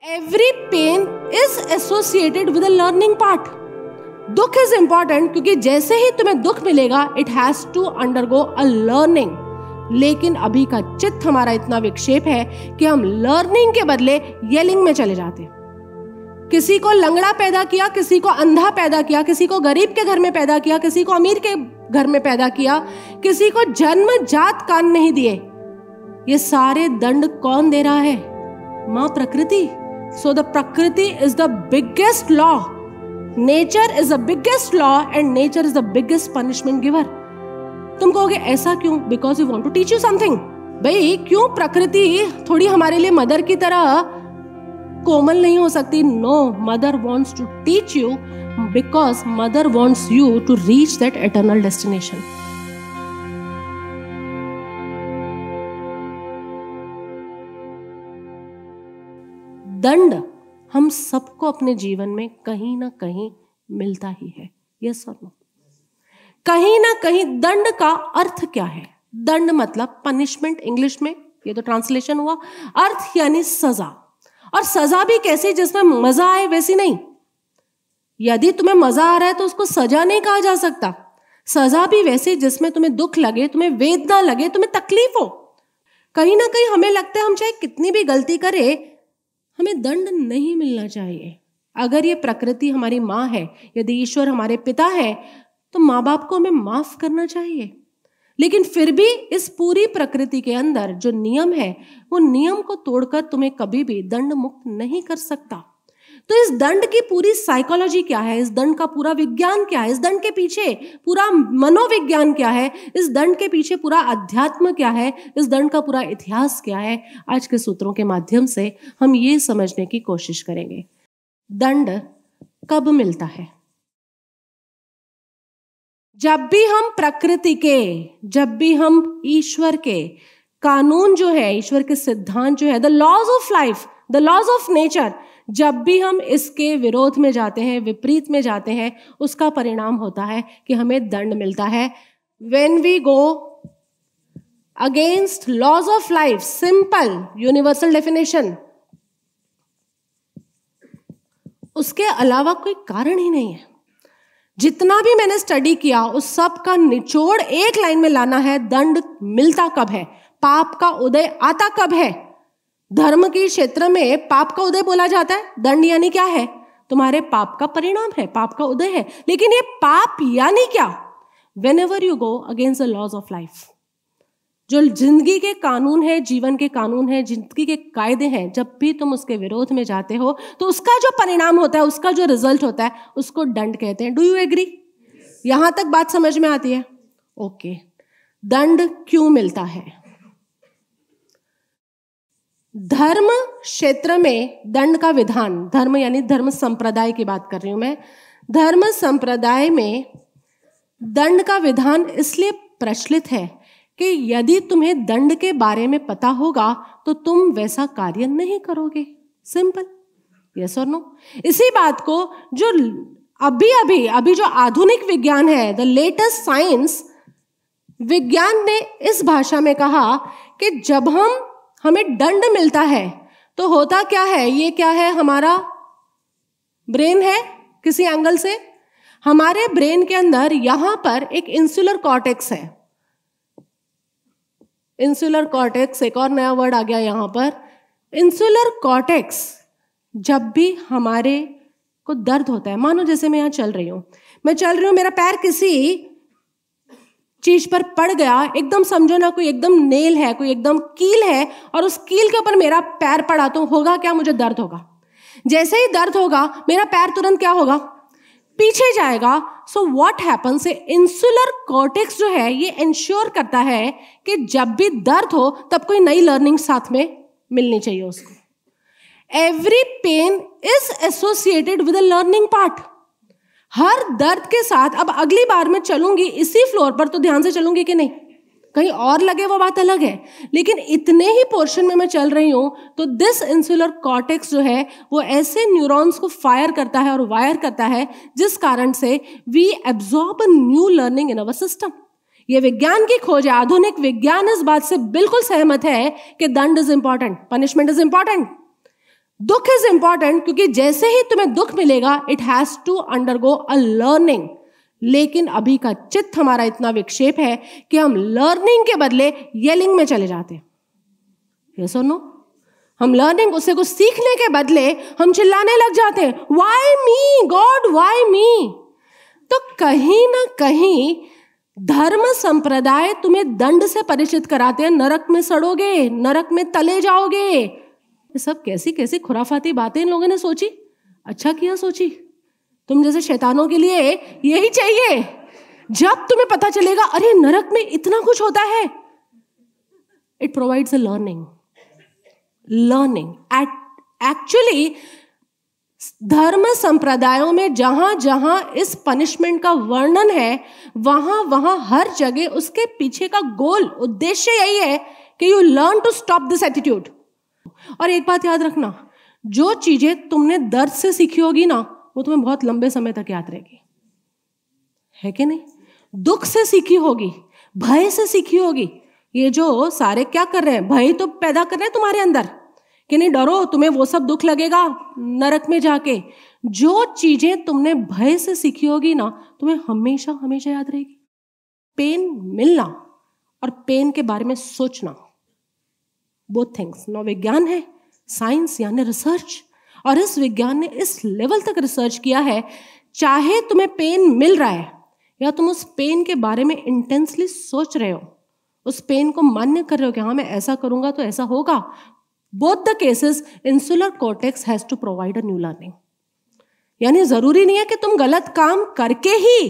Every pain is associated with a learning part. दुख is important क्योंकि जैसे ही तुम्हें दुख मिलेगा it has to undergo a learning. लेकिन अभी का चित्त हमारा इतना विक्षेप है कि हम लर्निंग के बदले येलिंग में चले जाते. किसी को लंगड़ा पैदा किया, किसी को अंधा पैदा किया, किसी को गरीब के घर में पैदा किया, किसी को अमीर के घर में पैदा किया, किसी को जन्मजात कान नहीं दिए. ये सारे दंड कौन दे रहा है? मां प्रकृति. So the Prakriti is the biggest law. Nature is the biggest law and nature is the biggest punishment giver. तुम कहोगे ऐसा क्यों? Because we want to teach you something. भाई क्यों प्रकृति थोड़ी हमारे लिए मदर की तरह कोमल नहीं हो सकती? No, mother wants to teach you because mother wants you to reach that eternal destination. दंड हम सबको अपने जीवन में कहीं ना कहीं मिलता ही है. यस और नो? कहीं ना कहीं दंड का अर्थ क्या है? दंड मतलब पनिशमेंट इंग्लिश में, ये तो ट्रांसलेशन हुआ. अर्थ यानी सजा. और सजा भी कैसी? जिसमें मजा आए वैसी नहीं. यदि तुम्हें मजा आ रहा है तो उसको सजा नहीं कहा जा सकता. सजा भी वैसे जिसमें तुम्हें दुख लगे, तुम्हें वेदना लगे, तुम्हें तकलीफ हो. कहीं ना कहीं हमें लगता है हम चाहे कितनी भी गलती करें हमें दंड नहीं मिलना चाहिए. अगर ये प्रकृति हमारी माँ है, यदि ईश्वर हमारे पिता है, तो माँ बाप को हमें माफ करना चाहिए. लेकिन फिर भी इस पूरी प्रकृति के अंदर जो नियम है वो नियम को तोड़कर तुम्हें कभी भी दंड मुक्त नहीं कर सकता. तो इस दंड की पूरी साइकोलॉजी क्या है? इस दंड का पूरा विज्ञान क्या है? इस दंड के पीछे पूरा मनोविज्ञान क्या है? इस दंड के पीछे पूरा अध्यात्म क्या है? इस दंड का पूरा इतिहास क्या है? आज के सूत्रों के माध्यम से हम ये समझने की कोशिश करेंगे. दंड कब मिलता है? जब भी हम प्रकृति के, जब भी हम ईश्वर के कानून जो है, ईश्वर के सिद्धांत जो है, the laws of life, the laws of nature, जब भी हम इसके विरोध में जाते हैं, विपरीत में जाते हैं, उसका परिणाम होता है कि हमें दंड मिलता है. When we go against laws of life, simple universal definition, उसके अलावा कोई कारण ही नहीं है. जितना भी मैंने स्टडी किया उस सब का निचोड़ एक लाइन में लाना है. दंड मिलता कब है? पाप का उदय आता कब है? धर्म के क्षेत्र में पाप का उदय बोला जाता है. दंड यानी क्या है? तुम्हारे पाप का परिणाम है, पाप का उदय है. लेकिन ये पाप यानी क्या? Whenever you go against the laws of life, जो जिंदगी के कानून है, जीवन के कानून है, जिंदगी के कायदे हैं, जब भी तुम उसके विरोध में जाते हो तो उसका जो परिणाम होता है, उसका जो रिजल्ट होता है, उसको दंड कहते हैं. Do you agree? यहां तक बात समझ में आती है? ओके. दंड क्यों मिलता है? धर्म क्षेत्र में दंड का विधान, धर्म यानी धर्म संप्रदाय की बात कर रही हूं मैं, धर्म संप्रदाय में दंड का विधान इसलिए प्रचलित है कि यदि तुम्हें दंड के बारे में पता होगा तो तुम वैसा कार्य नहीं करोगे. सिंपल. यस और नो? इसी बात को जो अभी जो आधुनिक विज्ञान है, द लेटेस्ट साइंस, विज्ञान ने इस भाषा में कहा कि जब हमें दंड मिलता है तो होता क्या है? ये क्या है? हमारा ब्रेन है. किसी एंगल से हमारे ब्रेन के अंदर यहां पर एक इंसुलर कॉर्टेक्स है. इंसुलर कॉर्टेक्स, एक और नया वर्ड आ गया यहां पर. इंसुलर कॉर्टेक्स, जब भी हमारे को दर्द होता है, मानो जैसे मैं यहां चल रही हूं, मेरा पैर किसी चीज पर पड़ गया, एकदम समझो ना कोई एकदम नेल है, कोई एकदम कील है, और उस कील के ऊपर मेरा पैर पड़ा तो होगा क्या? मुझे दर्द होगा. जैसे ही दर्द होगा मेरा पैर तुरंत क्या होगा? पीछे जाएगा. So what happens? Insular cortex जो है ये इंश्योर करता है कि जब भी दर्द हो तब कोई नई लर्निंग साथ में मिलनी चाहिए उसको. Every pain is associated with a learning part. हर दर्द के साथ, अब अगली बार मैं चलूंगी इसी फ्लोर पर तो ध्यान से चलूंगी कि नहीं, कहीं और लगे वो बात अलग है, लेकिन इतने ही पोर्शन में मैं चल रही हूं तो दिस इंसुलर कॉर्टेक्स जो है वो ऐसे न्यूरॉन्स को फायर करता है और वायर करता है जिस कारण से we absorb a new learning in our system. ये विज्ञान की खोज है. आधुनिक विज्ञान इस बात से बिल्कुल सहमत है कि दंड is important, punishment is important. दुख इज इंपॉर्टेंट क्योंकि जैसे ही तुम्हें दुख मिलेगा it has to undergo a learning. लेकिन अभी का चित्त हमारा इतना विक्षेप है कि हम लर्निंग के बदले येलिंग में चले जाते हैं। यस और नो? हम लर्निंग, उससे कुछ सीखने के बदले हम चिल्लाने लग जाते हैं, why me god, why me. तो कहीं ना कहीं धर्म संप्रदाय तुम्हें दंड से परिचित कराते हैं, नरक में सड़ोगे, नरक में तले जाओगे। ये सब कैसी कैसी खुराफाती बातें इन लोगों ने सोची। अच्छा किया सोची। तुम जैसे शैतानों के लिए यही चाहिए। जब तुम्हें पता चलेगा अरे नरक में इतना कुछ होता है, it provides a learning. Actually धर्म संप्रदायों में जहां जहां इस पनिशमेंट का वर्णन है, वहां वहां हर जगह उसके पीछे का गोल उद्देश्य यही है कि you learn to stop this attitude. और एक बात याद रखना, जो चीजें तुमने दर्द से सीखी होगी ना, वो तुम्हें बहुत लंबे समय तक याद रहेगी, है कि नहीं? दुख से सीखी होगी, भय से सीखी होगी। ये जो सारे क्या कर रहे हैं, भय तो पैदा कर रहे हैं तुम्हारे अंदर कि नहीं डरो, तुम्हें वो सब दुख लगेगा नरक में जाके। जो चीजें तुमने भय से सीखी होगी ना, तुम्हें हमेशा हमेशा याद रहेगी। पेन मिलना और पेन के बारे में सोचना, बोथ थिंग्स। नौ विज्ञान है, साइंस यानी रिसर्च, और इस विज्ञान ने इस लेवल तक रिसर्च किया है, चाहे तुम्हें पेन मिल रहा है या तुम उस पेन के बारे में इंटेंसली सोच रहे हो, उस पेन को मान्य कर रहे हो कि हाँ मैं ऐसा करूंगा तो ऐसा होगा, both the cases insular cortex has to provide a new learning. यानी जरूरी नहीं है कि तुम गलत काम करके ही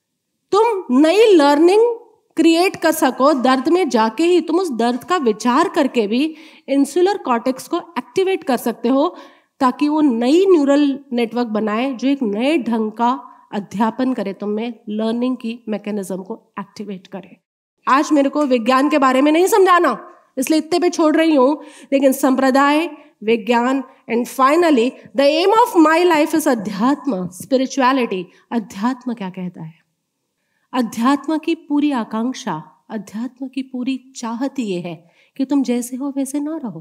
तुम नई लर्निंग क्रिएट कर सको। दर्द में जाके ही तुम उस दर्द का विचार करके भी इंसुलर कॉर्टेक्स को एक्टिवेट कर सकते हो, ताकि वो नई न्यूरल नेटवर्क बनाए जो एक नए ढंग का अध्यापन करे, तुम्हें लर्निंग की मैकेनिज्म को एक्टिवेट करे। आज मेरे को विज्ञान के बारे में नहीं समझाना, इसलिए इतने पे छोड़ रही हूं, लेकिन संप्रदाय, विज्ञान and finally the aim of my life is अध्यात्म, स्पिरिचुअलिटी। अध्यात्म क्या कहता है? अध्यात्म की पूरी आकांक्षा, अध्यात्म की पूरी चाहत ये है कि तुम जैसे हो वैसे ना रहो।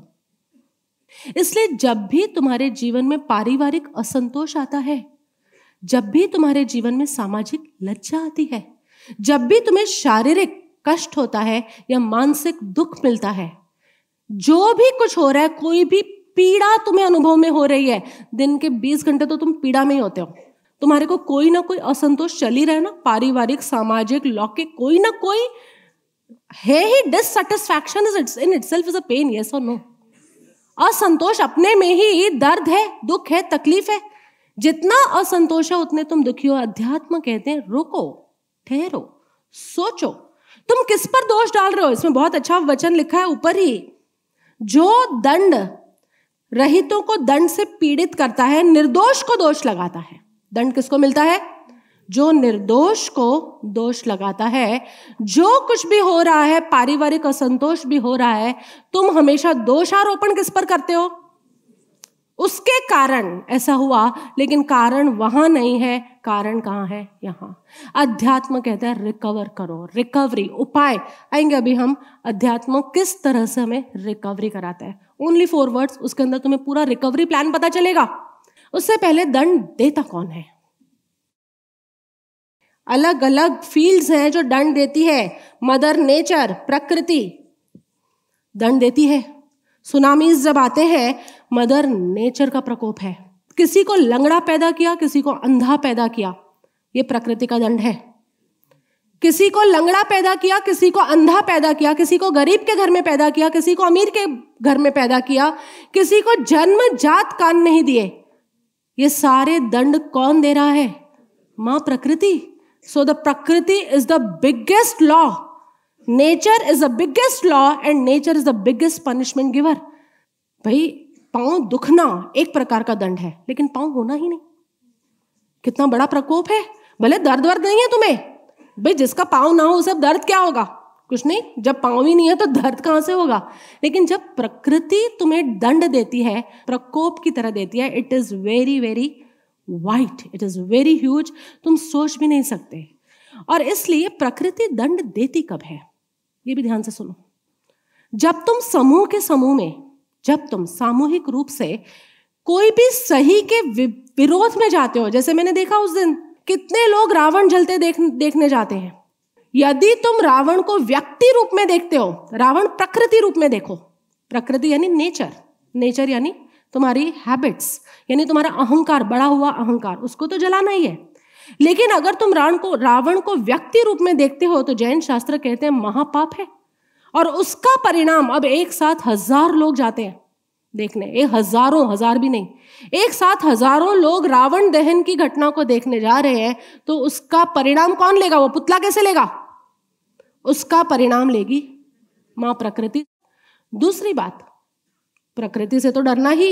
इसलिए जब भी तुम्हारे जीवन में पारिवारिक असंतोष आता है, जब भी तुम्हारे जीवन में सामाजिक लज्जा आती है, जब भी तुम्हें शारीरिक कष्ट होता है या मानसिक दुख मिलता है, जो भी कुछ हो रहा है, कोई भी पीड़ा तुम्हें अनुभव में हो रही है, दिन के 20 घंटे तो तुम पीड़ा में ही होते हो, तुम्हारे को कोई ना कोई असंतोष चल ही रहा है ना, पारिवारिक, सामाजिक, लौकिक, कोई ना कोई है ही। Dissatisfaction is in itself is a pain, yes और नो? असंतोष अपने में ही दर्द है, दुख है, तकलीफ है। जितना असंतोष है उतने तुम दुखी हो। अध्यात्म कहते हैं रुको, ठहरो, सोचो, तुम किस पर दोष डाल रहे हो। इसमें बहुत अच्छा वचन लिखा है ऊपर ही, जो दंड रहितों को दंड से पीड़ित करता है, निर्दोष को दोष लगाता है। दंड किसको मिलता है? जो निर्दोष को दोष लगाता है। जो कुछ भी हो रहा है, पारिवारिक असंतोष भी हो रहा है, तुम हमेशा दोषारोपण किस पर करते हो? उसके कारण ऐसा हुआ, लेकिन कारण वहां नहीं है, कारण कहां है? यहां। अध्यात्म कहता है रिकवर करो, रिकवरी, उपाय आएंगे अभी हम। अध्यात्म किस तरह से हमें रिकवरी कराता है, ओनली 4 वर्ड्स, उसके अंदर तुम्हें पूरा रिकवरी प्लान पता चलेगा। उससे पहले दंड देता कौन है? अलग अलग फील्ड्स हैं जो दंड देती है। मदर नेचर, प्रकृति दंड देती है। सुनामीज जब आते हैं, मदर नेचर का प्रकोप है। किसी को लंगड़ा पैदा किया, किसी को अंधा पैदा किया, ये प्रकृति का दंड है। किसी को लंगड़ा पैदा किया, किसी को अंधा पैदा किया, किसी को गरीब के घर में पैदा किया, किसी को अमीर के घर में पैदा किया, किसी को जन्मजात कान नहीं दिए। ये सारे दंड कौन दे रहा है? मां प्रकृति। सो द प्रकृति is the biggest law, nature is the biggest law and nature is the biggest punishment giver. भाई पांव दुखना एक प्रकार का दंड है, लेकिन पांव होना ही नहीं, कितना बड़ा प्रकोप है। भले दर्द वर्द नहीं है तुम्हें, भाई जिसका पांव ना हो उसे दर्द क्या होगा? कुछ नहीं। जब पांव ही नहीं है तो दर्द कहां से होगा? लेकिन जब प्रकृति तुम्हें दंड देती है, प्रकोप की तरह देती है, it is very very white, it is very huge, तुम सोच भी नहीं सकते। और इसलिए प्रकृति दंड देती कब है, ये भी ध्यान से सुनो। जब तुम समूह के समूह में, जब तुम सामूहिक रूप से कोई भी सही के विरोध में जाते हो, जैसे मैंने देखा उस दिन कितने लोग रावण जलते देखने जाते हैं। यदि तुम रावण को व्यक्ति रूप में देखते हो, रावण प्रकृति रूप में देखो। प्रकृति यानी नेचर, नेचर यानी तुम्हारी हैबिट्स, यानी तुम्हारा अहंकार, बड़ा हुआ अहंकार, उसको तो जलाना ही है। लेकिन अगर तुम रावण को व्यक्ति रूप में देखते हो तो जैन शास्त्र कहते हैं महापाप है। और उसका परिणाम, अब एक साथ 1000 लोग जाते हैं देखने, हजार भी नहीं, एक साथ हजारों लोग रावण दहन की घटना को देखने जा रहे हैं, तो उसका परिणाम कौन लेगा? वो पुतला कैसे लेगा? उसका परिणाम लेगी मां प्रकृति। दूसरी बात, प्रकृति से तो डरना ही।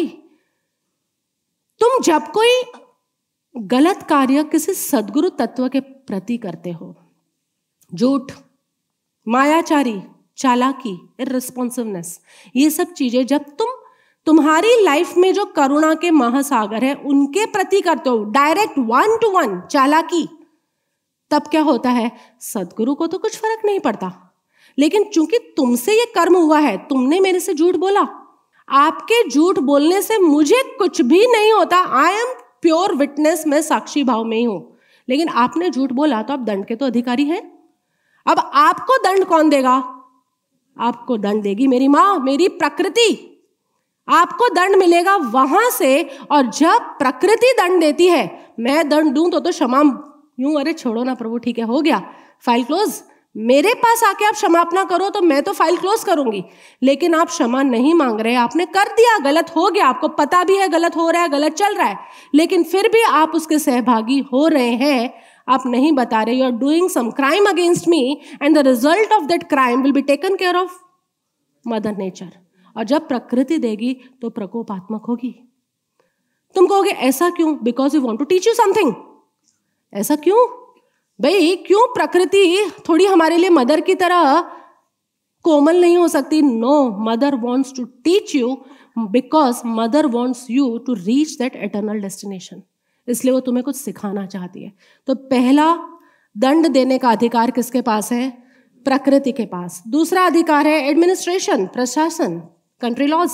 तुम जब कोई गलत कार्य किसी सद्गुरु तत्व के प्रति करते हो, झूठ, मायाचारी, चालाकी, इररिस्पॉन्सिवनेस, ये सब चीजें जब तुम्हारी लाइफ में जो करुणा के महासागर है उनके प्रति करते हो, डायरेक्ट 1 to 1 चालाकी, तब क्या होता है? सद्गुरु को तो कुछ फर्क नहीं पड़ता, लेकिन चूंकि तुमसे ये कर्म हुआ है, तुमने मेरे से झूठ बोला, आपके झूठ बोलने से मुझे कुछ भी नहीं होता, आई एम प्योर विटनेस, मैं साक्षी भाव में ही हूं, लेकिन आपने झूठ बोला तो आप दंड के तो अधिकारी हैं। अब आपको दंड कौन देगा? आपको दंड देगी मेरी मां, मेरी प्रकृति। आपको दंड मिलेगा वहां से। और जब प्रकृति दंड देती है, मैं दंड दूं तो क्षमा यूं, अरे छोड़ो ना प्रभु, ठीक है, हो गया, फाइल क्लोज, मेरे पास आके आप क्षमापना करो तो मैं तो फाइल क्लोज करूंगी। लेकिन आप क्षमा नहीं मांग रहे, आपने कर दिया, गलत हो गया, आपको पता भी है गलत हो रहा है, गलत चल रहा है, लेकिन फिर भी आप उसके सहभागी हो रहे हैं, आप नहीं बता रहे, you are doing some crime against me and the result of that crime will be taken care of mother nature. और जब प्रकृति देगी तो प्रकोपात्मक होगी। तुम कहोगे ऐसा क्यों? Because you want to teach you something. ऐसा क्यों भाई? क्यों प्रकृति थोड़ी हमारे लिए मदर की तरह कोमल नहीं हो सकती? No, mother wants to teach you because mother wants you to reach that eternal destination, इसलिए वो तुम्हें कुछ सिखाना चाहती है। तो पहला, दंड देने का अधिकार किसके पास है? प्रकृति के पास। दूसरा अधिकार है एडमिनिस्ट्रेशन, प्रशासन, कंट्री लॉज।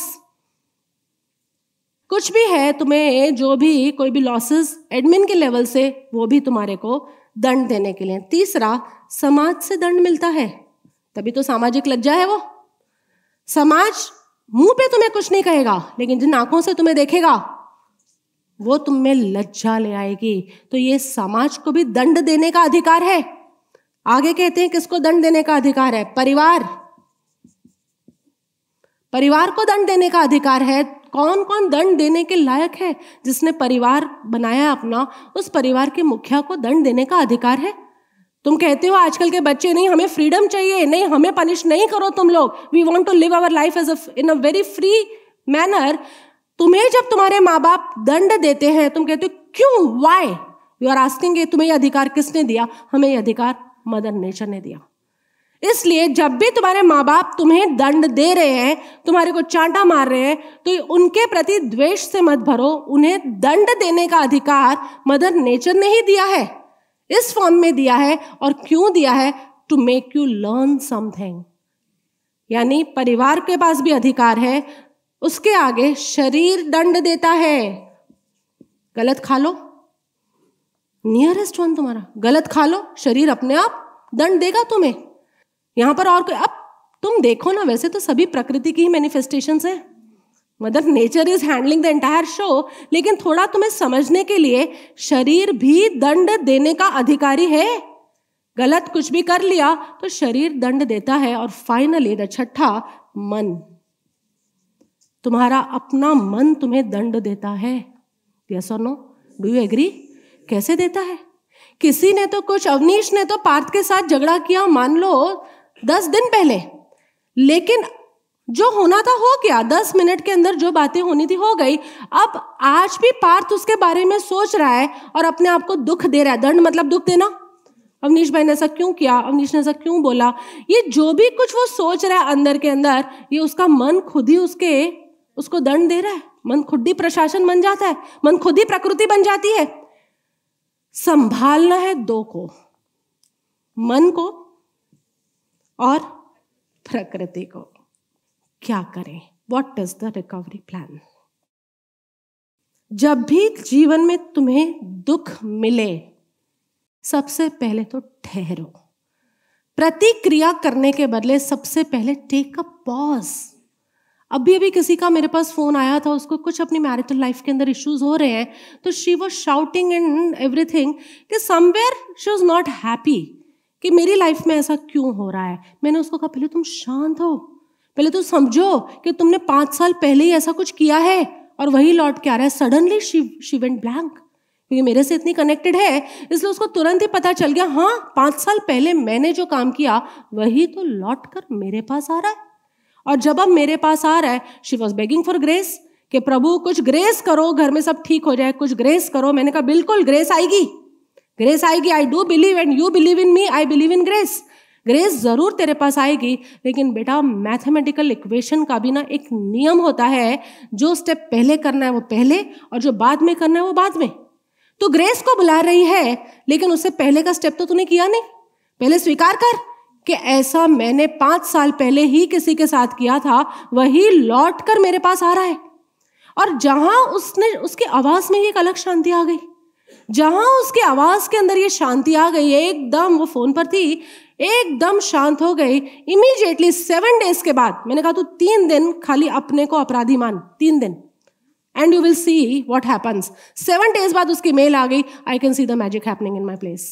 कुछ भी है तुम्हें, जो भी कोई भी लॉसेस एडमिन के लेवल से, वो भी तुम्हारे को दंड देने के लिए। तीसरा, समाज से दंड मिलता है, तभी तो सामाजिक लज्जा है। वो समाज मुंह पे तुम्हें कुछ नहीं कहेगा, लेकिन जिन आंखों से तुम्हें देखेगा वो तुम में लज्जा ले आएगी। तो ये समाज को भी दंड देने का अधिकार है। आगे कहते हैं किसको दंड देने का अधिकार है? परिवार, परिवार को दंड देने का अधिकार है। कौन कौन दंड देने के लायक है? जिसने परिवार बनाया अपना, उस परिवार के मुखिया को दंड देने का अधिकार है। तुम कहते हो आजकल के बच्चे, नहीं हमें फ्रीडम चाहिए, नहीं हमें पनिश नहीं करो तुम लोग, we want to live our life as in a very free manner. तुम्हें जब तुम्हारे माँ बाप दंड देते हैं, तुम कहते हो क्यों, वाई? यू आर आस्किंग, तुम्हें यह अधिकार किसने दिया? हमें यह अधिकार मदर नेचर ने दिया। इसलिए जब भी तुम्हारे माँ बाप तुम्हें दंड दे रहे हैं, तुम्हारे को चांटा मार रहे हैं, तो उनके प्रति द्वेष से मत भरो। उन्हें दंड देने का अधिकार मदर नेचर ने ही दिया है, इस फॉर्म में दिया है। और क्यों दिया है? To make you learn something. यानी परिवार के पास भी अधिकार है। उसके आगे शरीर दंड देता है। गलत खा लो, नियरेस्ट वन तुम्हारा, गलत खा लो, शरीर अपने आप दंड देगा तुम्हें। यहां पर और कोई, अब तुम देखो ना, वैसे तो सभी प्रकृति की ही मैनिफेस्टेशंस हैं, mother nature is handling the entire show, लेकिन थोड़ा तुम्हें समझने के लिए, शरीर भी दंड देने का अधिकारी है। गलत कुछ भी कर लिया तो शरीर दंड देता है। और फाइनली द छठा, मन, तुम्हारा अपना मन तुम्हें दंड देता है। यस और नो? Do you agree? कैसे देता है? किसी ने तो कुछ, अवनीश ने तो पार्थ के साथ झगड़ा किया, मान लो 10 दिन पहले, लेकिन जो होना था हो गया, 10 मिनट के अंदर जो बातें होनी थी हो गई। अब आज भी पार्थ उसके बारे में सोच रहा है और अपने आप को दुख दे रहा है। दंड मतलब दुख देना। अवनीश भाई ने ऐसा क्यों किया, अवनीश ने ऐसा क्यों बोला, ये जो भी कुछ वो सोच रहा है अंदर के अंदर, ये उसका मन खुद ही उसको दंड दे रहा है। मन खुद ही प्रशासन बन जाता है, मन खुद ही प्रकृति बन जाती है। संभालना है दो को, मन को और प्रकृति को। क्या करें? What is the recovery plan? जब भी जीवन में तुम्हें दुख मिले, सबसे पहले तो ठहरो। प्रतिक्रिया करने के बदले सबसे पहले टेक अ पॉज। अभी किसी का मेरे पास फोन आया था, उसको कुछ अपनी मैरिटल लाइफ के अंदर इश्यूज हो रहे हैं, तो she was shouting and everything कि somewhere she was not happy कि मेरी लाइफ में ऐसा क्यों हो रहा है। मैंने उसको कहा पहले तुम शांत हो, पहले तो समझो कि तुमने 5 साल पहले ही ऐसा कुछ किया है और वही लौट के आ रहा है। सडनली शी वेंट ब्लैंक, क्योंकि मेरे से इतनी कनेक्टेड है इसलिए उसको तुरंत ही पता चल गया, हाँ 5 साल पहले मैंने जो काम किया वही तो लौट कर मेरे पास आ रहा है। और जब अब मेरे पास आ रहा है, she was begging for grace कि प्रभु कुछ ग्रेस करो, घर में सब ठीक हो जाए, कुछ ग्रेस करो। मैंने कहा बिल्कुल ग्रेस आएगी, ग्रेस आएगी। I do believe and you believe in me, I believe in grace. Grace जरूर तेरे पास आएगी, लेकिन बेटा मैथमेटिकल इक्वेशन का भी ना एक नियम होता है, जो स्टेप पहले करना है वो पहले और जो बाद में करना है वो बाद में। तू ग्रेस को बुला रही है, लेकिन उससे पहले का स्टेप तो तूने किया नहीं। पहले स्वीकार कर कि ऐसा मैंने 5 साल पहले ही किसी के साथ किया था, वही लौट कर मेरे पास आ रहा है। और जहां उसकी आवाज में एक अलग शांति आ गई, जहां उसकी आवाज के अंदर ये शांति आ गई, एकदम वो फोन पर थी, एकदम शांत हो गई। इमीडिएटली 7 डेज के बाद मैंने कहा तू 3 दिन खाली अपने को अपराधी मान, 3 दिन, and you will see what happens. 7 days बाद उसकी मेल आ गई, I can see the magic happening in my place.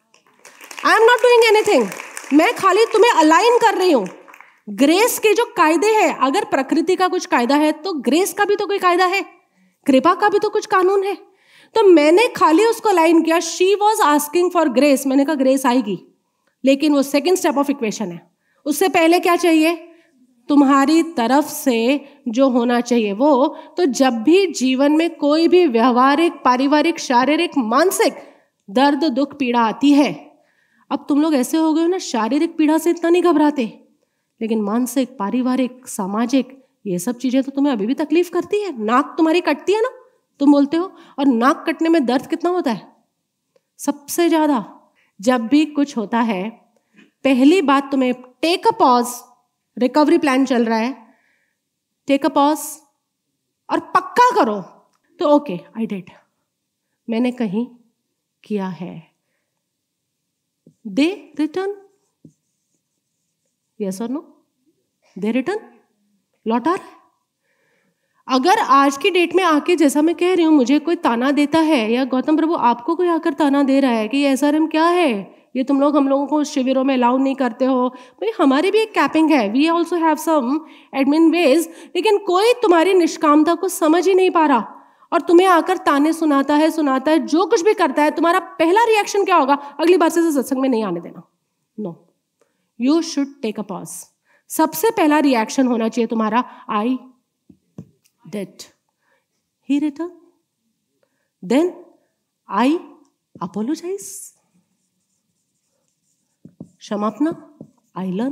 I am not doing anything, मैं खाली तुम्हें अलाइन कर रही हूं। ग्रेस के जो कायदे हैं, अगर प्रकृति का कुछ कायदा है तो ग्रेस का भी तो कोई कायदा है, कृपा का भी तो कुछ कानून है। तो मैंने खाली उसको अलाइन किया। She was asking for grace, मैंने कहा ग्रेस आएगी, लेकिन वो सेकेंड स्टेप ऑफ इक्वेशन है। उससे पहले क्या चाहिए? तुम्हारी तरफ से जो होना चाहिए वो। तो जब भी जीवन में कोई भी व्यवहारिक, पारिवारिक, शारीरिक, मानसिक दर्द, दुख, पीड़ा आती है, अब तुम लोग ऐसे हो गए हो ना, शारीरिक पीड़ा से इतना नहीं घबराते, लेकिन मानसिक, पारिवारिक, सामाजिक, ये सब चीजें तो तुम्हें अभी भी तकलीफ करती है। नाक तुम्हारी कटती है ना, तुम बोलते हो, और नाक कटने में दर्द कितना होता है? सबसे ज्यादा। जब भी कुछ होता है, पहली बात तुम्हें take a pause. Recovery plan चल रहा है, टेक अ पॉज और पक्का करो तो ओके आई डिड, मैंने कहीं किया है। दे रिटर्न, यस और नो? दे रिटर्न, लौटा रहा है। अगर आज की डेट में आके, जैसा मैं कह रही हूं, मुझे कोई ताना देता है, या गौतम प्रभु आपको कोई आकर ताना दे रहा है कि ये SRM क्या है, ये तुम लोग हम लोगों को शिविरों में अलाउ नहीं करते हो, भाई हमारी भी एक कैपिंग है, we also have some admin ways, लेकिन कोई तुम्हारी निष्कामता को समझ ही नहीं पा रहा और तुम्हें आकर ताने सुनाता है, जो कुछ भी करता है, तुम्हारा पहला रिएक्शन क्या होगा? अगली बार से सत्संग में नहीं आने देना। No, you should take a pause. सबसे पहला रिएक्शन होना चाहिए तुम्हारा, I did, he return, then I apologize, क्षमापना, I learn.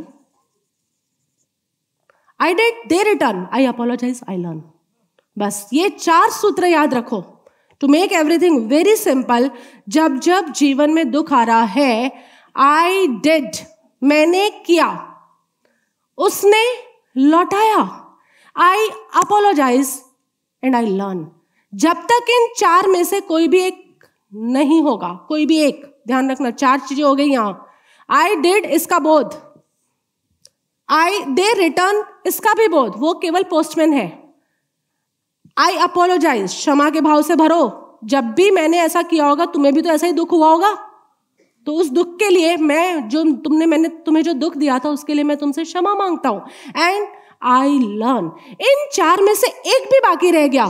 I did, they return, I apologize, I learn. बस ये 4 सूत्र याद रखो to make everything very simple. जब जब जीवन में दुख आ रहा है, आई डिड, मैंने किया, उसने लौटाया, I apologize and I learn. जब तक इन 4 में से कोई भी एक नहीं होगा, कोई भी एक, ध्यान रखना 4 चीजें हो गई यहां। आई डिड, इसका बोध, आई दे रिटर्न, इसका भी बोध, वो केवल पोस्टमैन है। आई अपोलोजाइज, क्षमा के भाव से भरो। जब भी मैंने ऐसा किया होगा, तुम्हें भी तो ऐसा ही दुख हुआ होगा, तो उस दुख के लिए मैंने तुम्हें जो दुख दिया था, उसके लिए मैं तुमसे क्षमा मांगता हूं। And I learn. इन 4 में से एक भी बाकी रह गया,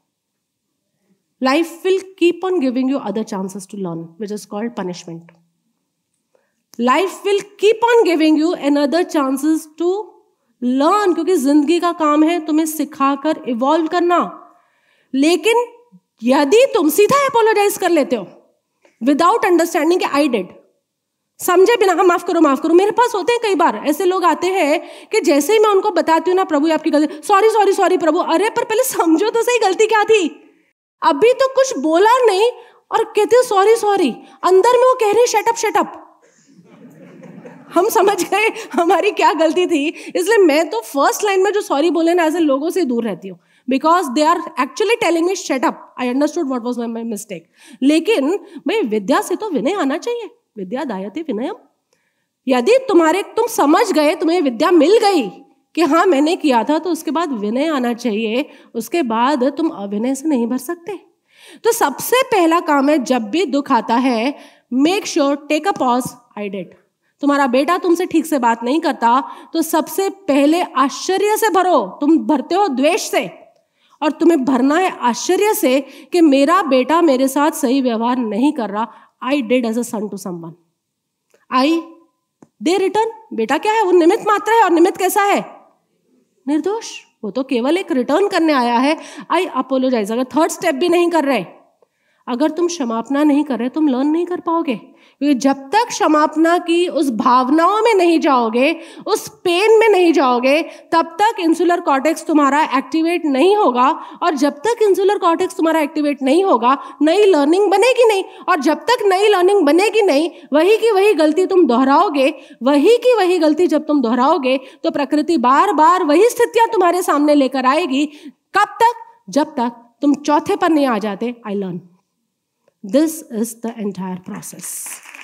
life will keep on giving you other chances to learn, which is called punishment. Life will keep on giving you another chances to learn, क्योंकि जिंदगी का काम है तुम्हें सिखाकर इवॉल्व करना। लेकिन यदि तुम सीधा अपोलोजाइज कर लेते हो विदाउट अंडरस्टैंडिंग कि आई डिड, समझे बिना, हाँ माफ करो माफ करो। मेरे पास होते हैं कई बार ऐसे लोग आते हैं कि जैसे ही मैं उनको बताती हूँ ना, प्रभु आपकी गलती, सॉरी सॉरी सॉरी प्रभु, अरे पर पहले समझो तो सही गलती क्या थी, अभी तो कुछ बोला नहीं और कहते हो सॉरी सॉरी, अंदर में वो कह रहे शट अप शट अप। हम समझ गए हमारी क्या गलती थी। इसलिए मैं तो फर्स्ट लाइन में जो सॉरी बोले ना, ऐसे लोगों से दूर रहती हूँ। Because they are actually telling me shut up, I understood what was my mistake. लेकिन भाई विद्या से तो विनय आना चाहिए, विद्या दायते विनयम। यदि तुम समझ गए, तुम्हें विद्या मिल गई कि हाँ मैंने किया था, तो उसके बाद विनय आना चाहिए, उसके बाद तुम अविनय से नहीं भर सकते। तो सबसे पहला काम है, जब भी दुख आता है, make sure, take a pause, I did. तुम्हारा बेटा तुमसे ठीक से बात नहीं करता तो सबसे पहले आश्चर्य से भरो। तुम भरते हो द्वेष से, और तुम्हें भरना है आश्चर्य से कि मेरा बेटा मेरे साथ सही व्यवहार नहीं कर रहा। I did as a son to someone, I they return. बेटा क्या है, वो निमित्त मात्र है, और निमित्त कैसा है, निर्दोष। वो तो केवल एक रिटर्न करने आया है, आई अपोलोजाइज। अगर थर्ड स्टेप भी नहीं कर रहे, अगर तुम क्षमापना नहीं कर रहे, तुम लर्न नहीं कर पाओगे। क्योंकि जब तक क्षमापना की उस भावनाओं में नहीं जाओगे, उस पेन में नहीं जाओगे, तब तक इंसुलर कॉर्टेक्स तुम्हारा एक्टिवेट नहीं होगा। और जब तक इंसुलर कॉर्टेक्स तुम्हारा एक्टिवेट नहीं होगा, नई लर्निंग बनेगी नहीं। और जब तक नई लर्निंग बनेगी नहीं, वही की वही गलती तुम दोहराओगे। वही की वही गलती जब तुम दोहराओगे, तो प्रकृति बार बार वही स्थितियां तुम्हारे सामने लेकर आएगी। कब तक, जब तक तुम चौथे पर नहीं आ जाते, I learn. This is the entire process.